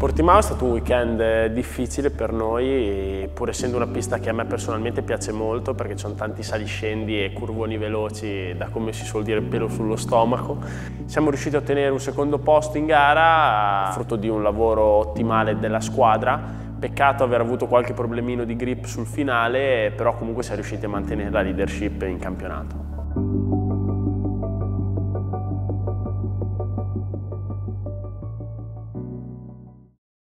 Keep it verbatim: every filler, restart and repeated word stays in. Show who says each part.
Speaker 1: Portimao è stato un weekend difficile per noi, pur essendo una pista che a me personalmente piace molto perché ci sono tanti saliscendi e curvoni veloci, da come si suol dire pelo sullo stomaco. Siamo riusciti a ottenere un secondo posto in gara, frutto di un lavoro ottimale della squadra. Peccato aver avuto qualche problemino di grip sul finale, però comunque siamo riusciti a mantenere la leadership in campionato.